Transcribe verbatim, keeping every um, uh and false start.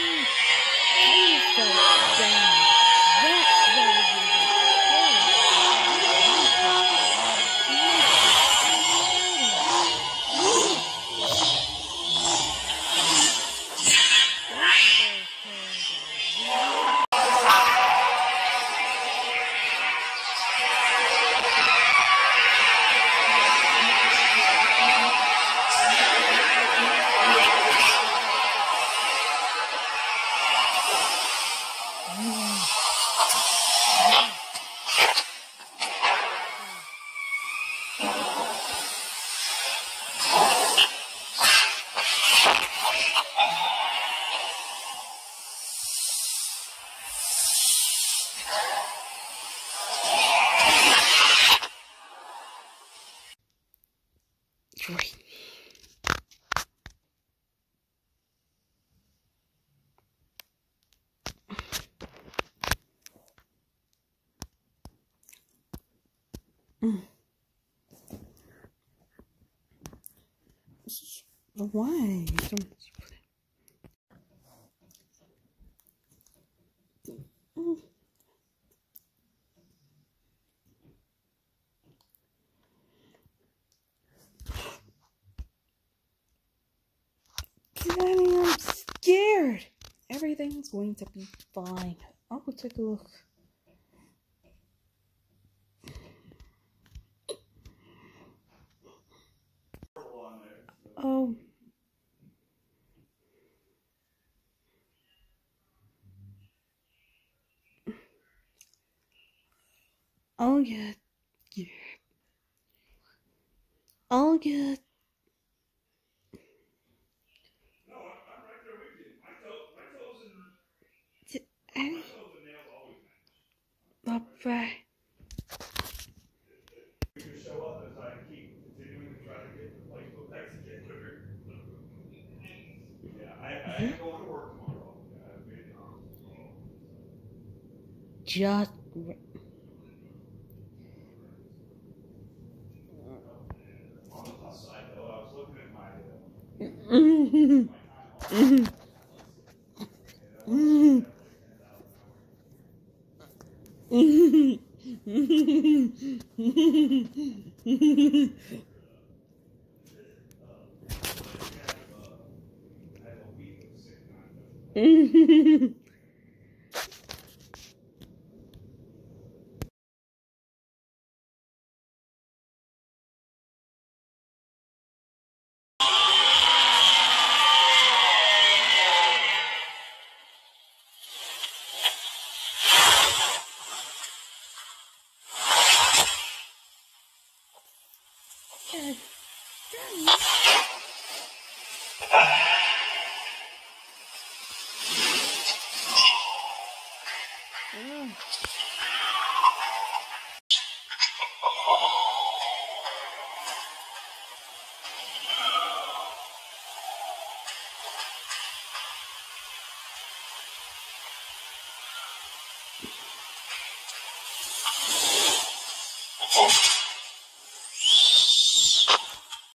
Mm. Why? Mm. Daddy, I'm scared. Everything's going to be fine. I'll go take a look. Oh. I'll get. I'll get. No, I'm, I'm right there with you. My, toe, my toes and my toes and nails always match. Bye. You can show up as I keep continuing to try to get the place to exit quicker. Yeah, I, I am going to work tomorrow. Yeah, I've made it on. Just. On the plus side, though, I was looking at my, uh, Mm-hmm. my time off. Mm-hmm. Mm-hmm. Oh.